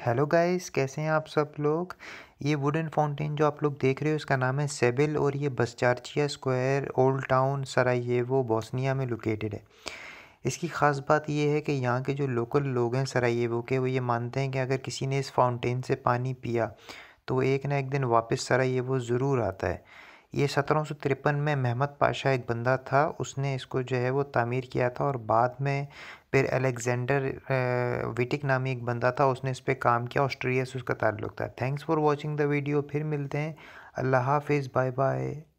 Hello guys, कैसे हैं आप सब लोग। ये वुडन फाउंटेन जो आप लोग देख रहे हो इसका नाम है सेबिल और ये Bascarsija square old town Sarajevo Bosnia में लोकेटेड है। इसकी ख़ास बात ये है कि यहाँ के जो लोकल लोग हैं सरायेवो के, वो ये मानते हैं कि अगर किसी ने इस फाउंटेन से पानी पिया तो वो एक ना एक दिन वापस सरायेवो ज़रूर आता है। ये 1753 में मेहमद पाशा एक बंदा था, उसने इसको जो है वो तामीर किया था और बाद में फिर अलेक्जेंडर विटिक नामी एक बंदा था, उसने इस पे काम किया। ऑस्ट्रिया से उसका ताल्लुक था। Thanks for watching the video. फिर मिलते हैं। अल्लाह हाफिज़, बाय बाय।